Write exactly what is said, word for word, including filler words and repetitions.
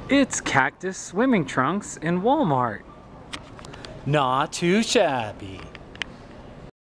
It's Cactus swimming trunks in Walmart. Not too shabby.